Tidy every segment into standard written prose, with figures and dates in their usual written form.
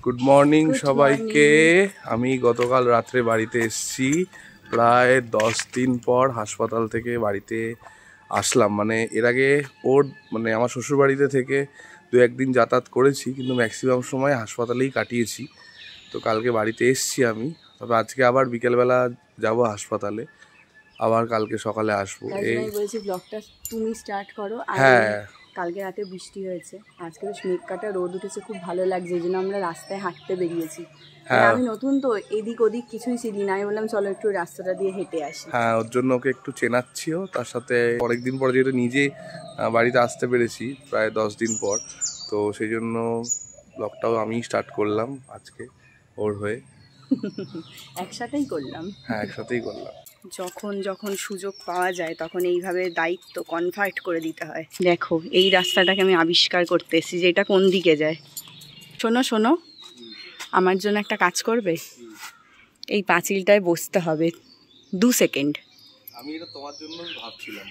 Good morning সবাইকে। আমি গতকাল রাত্রে বাড়িতে এসেছি, প্রায় 10 দিন পর হাসপাতাল থেকে বাড়িতে আসলাম। মানে এর আগে আমার শ্বশুর বাড়িতে থেকে 2-1 দিন যাতায়াত করেছি, কিন্তু ম্যাক্সিমাম সময় হাসপাতালেই কাটিয়েছি। তো কালকে বাড়িতে এসেছি আমি, তবে আজকে আবার বিকেলবেলা যাব হাসপাতালে, আবার কালকে সকালে আসবো। এই বলছি ব্লগটা তুমি স্টার্ট করো। হ্যাঁ, কালকে রাতে বৃষ্টি হয়েছে, আজকে বেশ মেঘ কাটা রোদ উঠেছে, খুব ভালো লাগছে। এই জন্য আমরা রাস্তায় হাঁটতে বেরিয়েছি। আমি নতুন তো, এদিক ওদিক কিছুই চিনি না, আমি বললাম চলো একটু রাস্তাটা দিয়ে হেঁটে আসি। হ্যাঁ, ওর জন্য ওকে একটু চেনাচ্ছিও। তার সাথে অনেকদিন পর যেহেতু নিজে বাড়িতে আসতে পেরেছি, প্রায় 10 দিন পর, তো সেই জন্য ব্লগটাও আমি স্টার্ট করলাম আজকে ওর হয়ে। একসাথেই করলাম। হ্যাঁ, একসাথেই করলাম। যখন যখন সুযোগ পাওয়া যায় তখন এইভাবে দায়িত্ব কনভার্ট করে দিতে হয়। দেখো এই রাস্তাটাকে আমি আবিষ্কার করতে এসেছি যে এটা কোন দিকে যায়। শোনো শোনো, আমার জন্য একটা কাজ করবে? এই পাঁচিলটায় বসতে হবে 2 সেকেন্ড। আমি এটা তোমার জন্য ভাবছিলাম।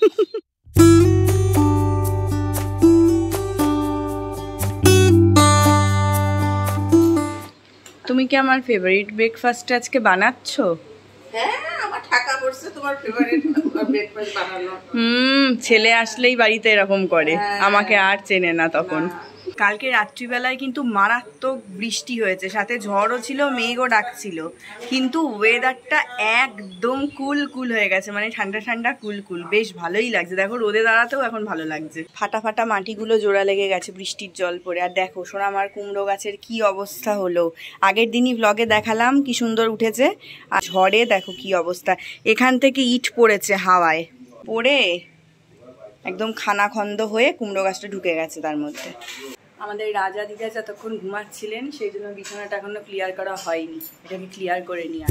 তুমি কি আমার ফেভারিট ব্রেকফাস্ট আজকে বানাচ্ছ? হ্যাঁ, আমার টাকা পড়ছে তোমার ফেভারিট ব্রেকফাস্ট বানানো। ছেলে আসলেই বাড়িতে এরকম করে, আমাকে আর চেনে না তখন। কালকে রাত্রিবেলায় কিন্তু মারাত্মক বৃষ্টি হয়েছে, সাথে ঝড়ও ছিল, মেঘও ডাকছিল, কিন্তু ওয়েদারটা একদম কুল কুল হয়ে গেছে, মানে ঠান্ডা ঠান্ডা কুল কুল, বেশ ভালোই লাগছে। দেখো রোদে দাঁড়াতেও এখন ভালো লাগছে। ফাটা ফাটা মাটিগুলো জোড়া লেগে গেছে বৃষ্টির জল পড়ে। আর দেখো শোনা, আমার কুমড়ো গাছের কি অবস্থা হলো। আগের দিনই ব্লগে দেখালাম কি সুন্দর উঠেছে, আর ঝড়ে দেখো কি অবস্থা। এখান থেকে ইট পড়েছে হাওয়ায় পড়ে, একদম খানাখন্দ হয়ে কুমড়ো গাছটা ঢুকে গেছে তার মধ্যে। আমাদের রাজা দিদা যতক্ষণ ঘুমাচ্ছিলেন সেই জন্য বিছানাটা এখনো ক্লিয়ার করা হয়নি, এটাকে ক্লিয়ার করে নিয়ে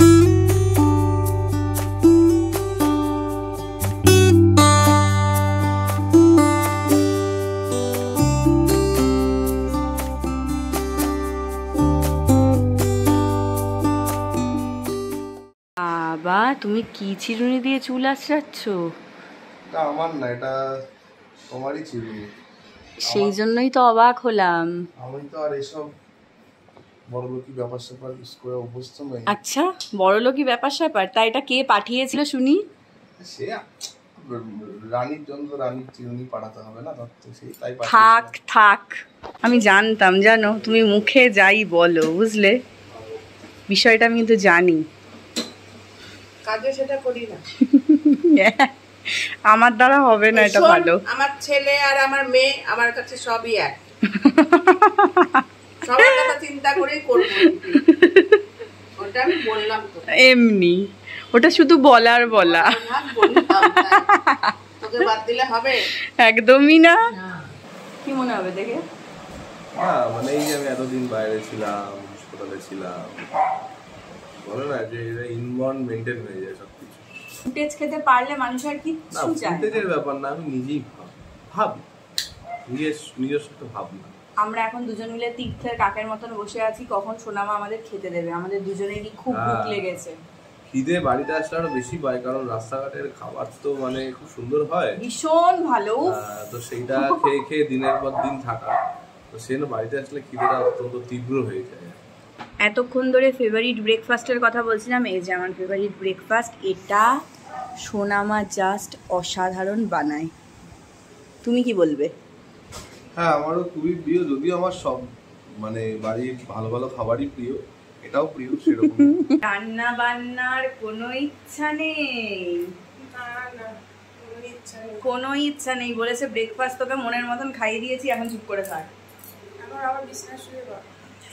বাবা, তুমি কি চিরুনি দিয়ে চুল আঁচড়াচ্ছ? আমার না, এটা তোমারই চিরুনি। সেই জন্যই তো অবাক হলাম। আমি তো আর এসব বড়লোকি ব্যাপার স্যাপার ইউজ করে অভ্যস্ত নই। আচ্ছা, বড়লোকি ব্যাপার স্যাপার, তাই এটা কে পাঠিয়েছিল শুনি? সে রানীর জন্য রানীর চিরুনি পাঠাতে হবে না, সেই তাই থাক থাক, আমি জানতাম, জানো তুমি মুখে যাই বলো, বুঝলে বিষয়টা আমি কিন্তু জানি, কাজে সেটা করি না। আমার দ্বারা হবে না, এটা ভালো। আমার ছেলে আর আমার মেয়ে আমার কাছে সবই এক, সবার কথা চিন্তা করেই করব। ওটা আমি বললাম তো, এমনি ওটা শুধু বলার বলা, তোকে বাদ দিলে হবে? একদমই না। কি মনে হবে দেখে? মানে এই যে আমি এতদিন বাইরে ছিলাম, হাসপাতালে ছিলাম, বলে না যে এটা ইনবর্ন মেইনটেইন হয়ে যায় সবকিছু। ফুটেজ খেতে পারলে মানুষ আর কিচ্ছু চায় না। ফুটেজের ব্যাপার না, আমি নিজেই ভাবি নিজস্ব একটা ভাবনা। আমরা এখন দুজন মিলে তীর্থের কাকের মতন বসে আছি, কখন সোনামা আমাদের খেতে দেবে। আমাদের দুজনেরই খুব ভুক লেগেছে। খিদে বাড়িতে আসলে আরো বেশি পায়, কারণ রাস্তাঘাটের খাবার তো মানে খুব সুন্দর হয়, ভীষণ ভালো। তো সেইটা খেয়ে খেয়ে দিনের পর দিন থাকা, তো সেই জন্য বাড়িতে আসলে খিদেটা অত্যন্ত তীব্র হয়ে যায়। এতক্ষণ ধরে ফেভারিট ব্রেকফাস্টের কথা বলছিলাম, এই যে আমার ফেভারিট ব্রেকফাস্ট, এটা সোনামা জাস্ট অসাধারণ বানায়। তুমি কি বলবে? হ্যাঁ, আমারও খুবই প্রিয়, যদিও আমার সব মানে বাড়ির ভালো ভালো খাবারই প্রিয়, এটাও প্রিয় সেরকম। রান্না বান্নার কোনো ইচ্ছা নেই? কোনো ইচ্ছা নেই বলেছে। ব্রেকফাস্ট তোকে মনের মতন খাইয়ে দিয়েছি, এখন চুপ করে থাক। আবার বিছানা শুয়ে পড়।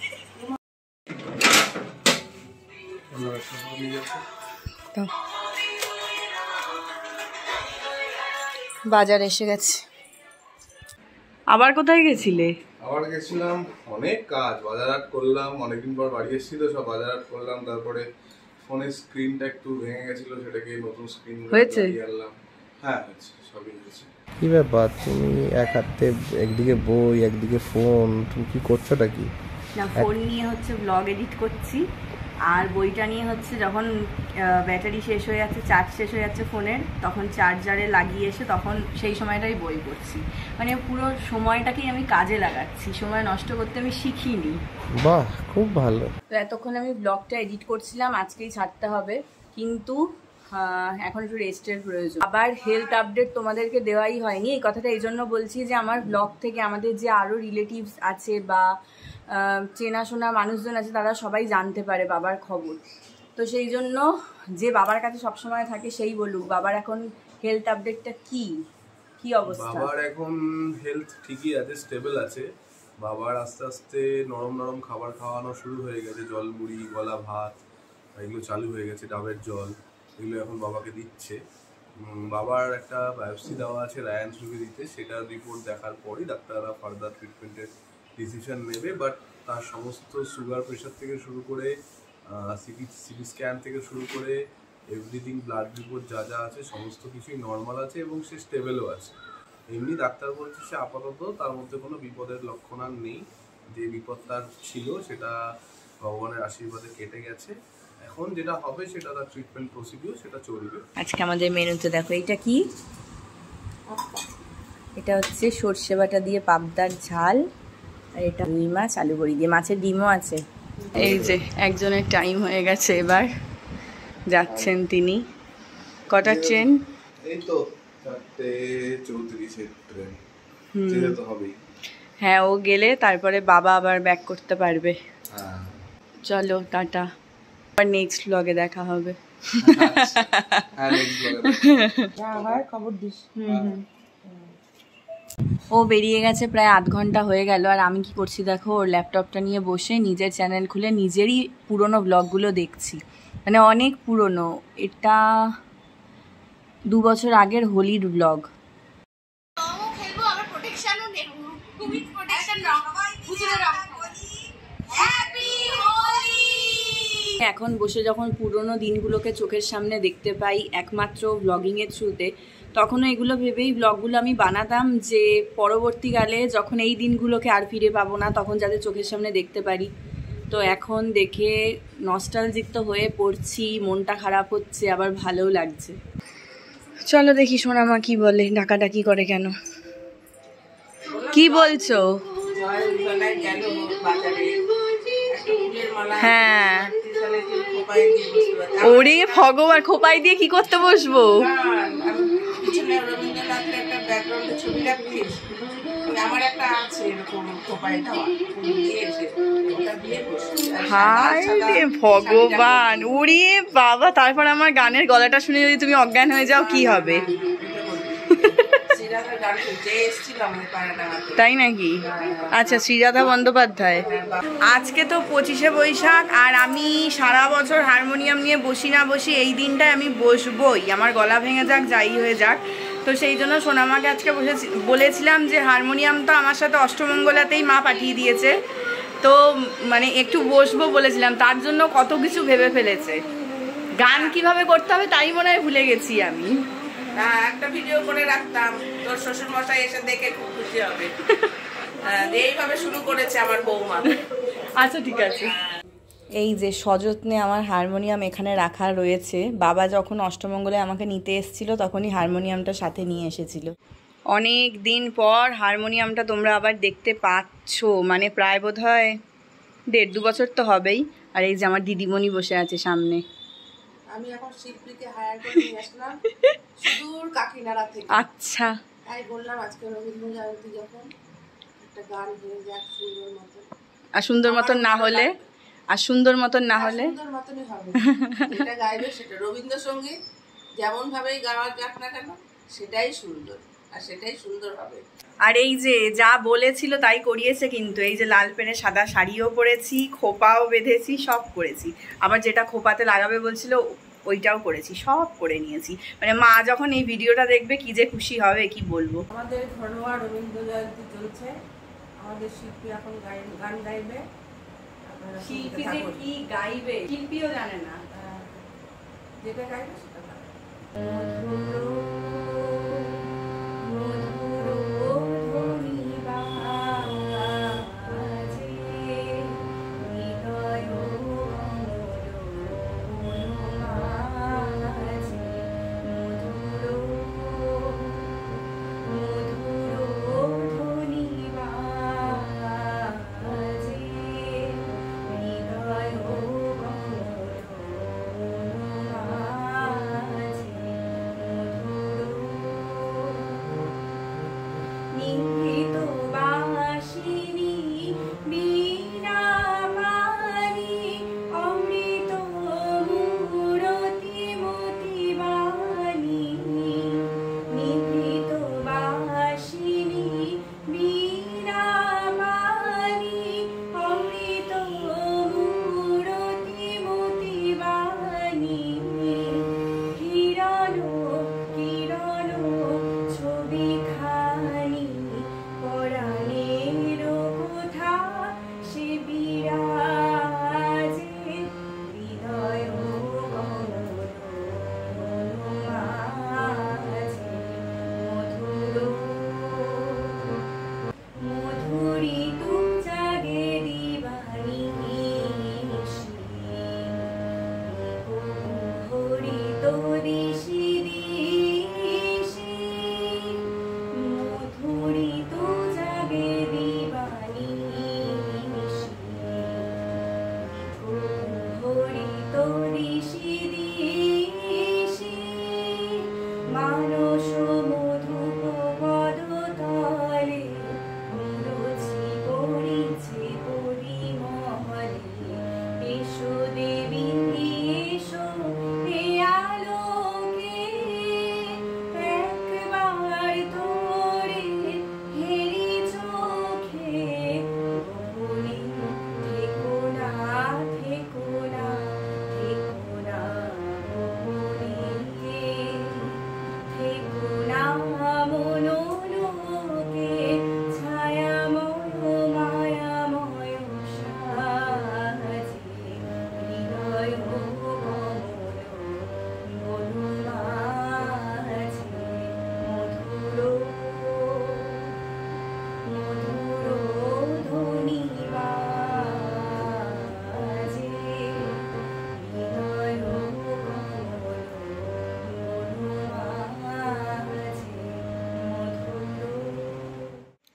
বাজার এসে গেছে। আবার কোথায় গেছিলে? আবার গেছিলাম, অনেক কাজ, বাজারহাট করলাম, অনেকদিন পর বাড়ি এসেছিল, সব বাজারহাট করলাম। তারপরে ফোনের স্ক্রিনটা একটু ভেঙে গেছিল, সেটাকে নতুন স্ক্রিন হয়েছে। হ্যাঁ হয়েছে, সবই হয়েছে। কি ব্যাপার, তুমি এক হাতে একদিকে বই একদিকে ফোন, তুমি কি করছোটা কি? না, ফোন নিয়ে হচ্ছে ব্লগ এডিট করছি, আর বইটা নিয়ে হচ্ছে যখন ব্যাটারি শেষ হয়ে যাচ্ছে, চার্জ শেষ হয়ে যাচ্ছে ফোনের, তখন চার্জারে লাগিয়ে এসে তখন সেই সময়টাই বই পড়ছি। মানে পুরো সময়টাকেই আমি কাজে লাগাচ্ছি, সময় নষ্ট করতে আমি শিখিনি। বাহ, খুব ভালো। তো এতক্ষণ আমি ব্লগটা এডিট করছিলাম, আজকেই ছাড়তে হবে, কিন্তু এখন একটু রেস্টের প্রয়োজন। আবার হেলথ আপডেট তোমাদেরকে দেওয়াই হয়নি। এই কথাটা এই জন্য বলছি যে আমার ব্লগ থেকে আমাদের যে আরও রিলেটিভস আছে বা চেনাশোনা মানুষজন আছে তারা সবাই জানতে পারে বাবার খবর। তো সেই জন্য যে বাবার কাছে সবসময় থাকে সেই বলুক বাবার এখন হেলথ আপডেটটা কি অবস্থা। বাবার এখন হেলথ ঠিকই আছে, স্টেবল আছে। বাবার আস্তে আস্তে নরম নরম খাবার খাওয়ানো শুরু হয়ে গেছে, জল মুড়ি, গলা ভাত এগুলো চালু হয়ে গেছে, ডাবের জল এগুলো এখন বাবাকে দিচ্ছে। বাবার একটা বায়োপসি দেওয়া আছে রায়ান সুগে দিতে, সেটার রিপোর্ট দেখার পরই ডাক্তাররা ফার্দার ট্রিটমেন্টের ডিসিশন নেবে। বাট তার সমস্ত সুগার প্রেশার থেকে শুরু করে সিটি স্ক্যান থেকে শুরু করে এভরিথিং, ব্লাড রিপোর্ট যা যা আছে সমস্ত কিছুই নর্মাল আছে এবং সে স্টেবলও আছে। এমনি ডাক্তার বলছে সে আপাতত তার মধ্যে কোনো বিপদের লক্ষণ আর নেই। যে বিপদ তার ছিল সেটা ভগবানের আশীর্বাদে কেটে গেছে। এখন যেটা হবে সেটা তার ট্রিটমেন্ট প্রসিডিউর, সেটা চলবে। আজকে আমাদের মেনুতে দেখো এটা কি, এটা হচ্ছে সর্ষে বাটা দিয়ে পাবদার ঝাল, আর এটা রুই মাছ আলু বড়ি দিয়ে, মাছের ডিমও আছে। এই যে একজনের টাইম হয়ে গেছে, এবার যাচ্ছেন তিনি। কটার ট্রেন? এই তো 4:34 ট্রেন, যেতে তো হবেই। হ্যাঁ, ও গেলে তারপরে বাবা আবার ব্যাক করতে পারবে। হ্যাঁ, চলো টাটা, আবার নেক্সট ব্লগে দেখা হবে। হ্যাঁ নেক্সট ব্লগে খবর দিস। ও বেরিয়ে গেছে, প্রায় আধ ঘন্টা হয়ে গেল। আর আমি কি করছি দেখো, ওর ল্যাপটপটা নিয়ে বসে নিজের চ্যানেল খুলে নিজেরই পুরনো ব্লগগুলো দেখছি। মানে অনেক পুরনো, এটা 2 বছর আগের হোলির ব্লগ। এখন বসে যখন পুরনো দিনগুলোকে চোখের সামনে দেখতে পাই একমাত্র ব্লগিংয়ের থ্রুতে, তখনও এগুলো ভেবেই ব্লগগুলো আমি বানাতাম যে পরবর্তীকালে যখন এই দিনগুলোকে আর ফিরে পাবো না তখন যাতে চোখের সামনে দেখতে পারি। তো এখন দেখে নস্টালজিক তো হয়ে পড়ছি, মনটা খারাপ হচ্ছে, আবার ভালোও লাগছে। চলো দেখি সোনামা কি বলে, ডাকাডাকি করে কেন, কি বলছো? হ্যাঁ, ওরে ভগবান, খোপাই দিয়ে কি করতে বসবো? হায় রে ভগবান, ওরে বাবা, তারপর আমার গানের গলাটা শুনে যদি তুমি অজ্ঞান হয়ে যাও কি হবে? তাই নাকি? আচ্ছা, শ্রীরাধা বন্দ্যোপাধ্যায়। আজকে তো 25শে বৈশাখ, আর আমি সারা বছর হারমোনিয়াম নিয়ে বসি না বসি, এই দিনটায় আমি বসবই, আমার গলা ভেঙে যাক যাই হয়ে যাক। তো সেই জন্য সোনামাকে আজকে বলেছিলাম যে হারমোনিয়ামটা আমার সাথে অষ্টমঙ্গলাতেই মা পাঠিয়ে দিয়েছে, তো মানে একটু বসবো বলেছিলাম, তার জন্য কত কিছু ভেবে ফেলেছে। গান কিভাবে করতে হবে তাই মনে হয় ভুলে গেছি আমি। একটা ভিডিও করে রাখতাম, তোর শ্বশুর মশাই এসে দেখে খুব খুশি হবে। এইভাবে শুরু করেছে আমার বৌমা। আচ্ছা ঠিক আছে। এই যে সযত্নে আমার হারমোনিয়াম এখানে রাখা রয়েছে। বাবা যখন অষ্টমঙ্গলে আমাকে নিতে এসেছিল তখনই হারমোনিয়ামটা সাথে নিয়ে এসেছিল। অনেক দিন পর হারমোনিয়ামটা তোমরা আবার দেখতে পাচ্ছ, মানে প্রায় বোধ হয় 1.5-2 বছর তো হবেই। আর এই যে আমার দিদিমণি বসে আছে সামনে। আমি এখন শিল্পীকে হায়ার করে নিয়ে আসলাম সুদূর কাকিনাড়া থেকে। আচ্ছা, তাই বললাম আজকে রবীন্দ্র জয়ন্তী যখন একটা গান হয়ে যাক সুন্দর মতন। আর সুন্দর মতন না হলে, আর সুন্দর মতন না হলে সুন্দর মতনই হবে। যেটা গাইবে সেটা রবীন্দ্রসঙ্গীত যেমন ভাবেই গাওয়া যাক না কেন সেটাই সুন্দর, আর সেটাই সুন্দর হবে। আর এই যে যা বলেছিল তাই করিয়েছে, কিন্তু এই যে লাল পেনে সাদা শাড়িও পরেছি, খোপাও বেঁধেছি, সব করেছি। আবার যেটা খোপাতে লাগাবে বলছিল ওইটাও করেছি, সব করে নিয়েছি। মানে মা যখন এই ভিডিওটা দেখবে কি যে খুশি হবে কি বলবো। আমাদের ঘরোয়া রবীন্দ্র জয়ন্তী চলছে, আমাদের শিল্পী এখন গান গাইবে। শিল্পী যে কি গাইবে শিল্পীও জানে না, যেটা গাইবে সেটা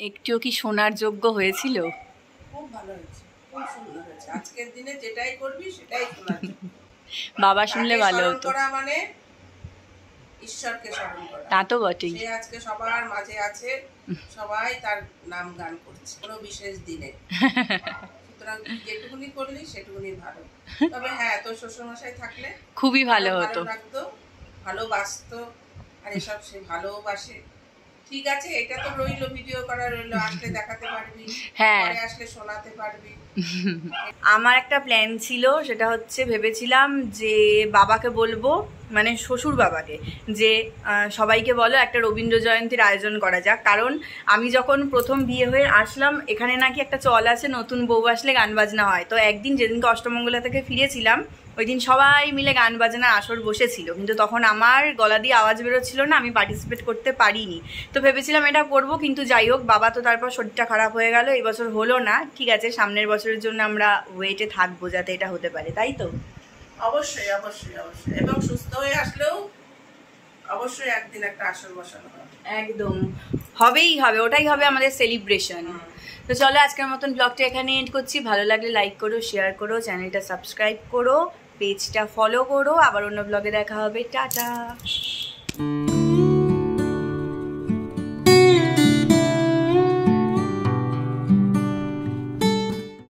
একটুও কি শোনার যোগ্য হয়েছিল? খুব ভালো হয়েছে, খুব সুন্দর হয়েছে। আজকের দিনে যেটাই করবি সেটাই শোনার যোগ্য। বাবা শুনলে তাকে ভালো স্মরণ হতো। করা মানে ঈশ্বরকে স্মরণ করা। তা তো বটেই। সে আজকে সবার মাঝে আছে, সবাই তার নাম গান করছে কোনো বিশেষ দিনে। সুতরাং যেটুকুনি করলি সেটুকুনি ভালো। তবে হ্যাঁ, তোর শ্বশুরমশাই থাকলে খুবই ভালো হতো। লাগতো, ভালোবাসতো, আর এসব সে ভালোবাসে। ঠিক আছে, এটা তো রইলো, ভিডিও করা রইলো, আসলে দেখাতে পারবি, হ্যাঁ। পরে আসলে শোনাতে পারবি। আমার একটা প্ল্যান ছিল, সেটা হচ্ছে ভেবেছিলাম যে বাবাকে বলবো, মানে শ্বশুর বাবাকে, যে সবাইকে বলো একটা রবীন্দ্র জয়ন্তীর আয়োজন করা যাক। কারণ আমি যখন প্রথম বিয়ে হয়ে আসলাম এখানে নাকি একটা চল আছে নতুন বউ আসলে গান বাজনা হয়। তো একদিন যেদিনকে অষ্টমঙ্গলা থেকে ফিরেছিলাম ওই দিন সবাই মিলে গান বাজনার আসর বসেছিল, কিন্তু তখন আমার গলা দিয়ে আওয়াজ বেরোচ্ছিল না, আমি পার্টিসিপেট করতে পারিনি। তো ভেবেছিলাম এটা করব, কিন্তু যাই হোক, বাবা তো তারপর শরীরটা খারাপ হয়ে গেল, এই বছর হলো না। ঠিক আছে, সামনের বছরের জন্য আমরা ওয়েটে থাকবো যাতে এটা হতে পারে, তাই তো? অবশ্যই অবশ্যই অবশ্যই, এবং সুস্থ হয়ে আসলেও অবশ্যই একদিন একটা আসর বসানো হবে। একদম হবেই হবে, ওটাই হবে আমাদের সেলিব্রেশন। তো চলো আজকের মতন ব্লগটা এখানে এন্ড করছি। ভালো লাগলে লাইক করো, শেয়ার করো, চ্যানেলটা সাবস্ক্রাইব করো, পেজটা ফলো করো। আবার অন্য ব্লগে দেখা হবে। টাটা।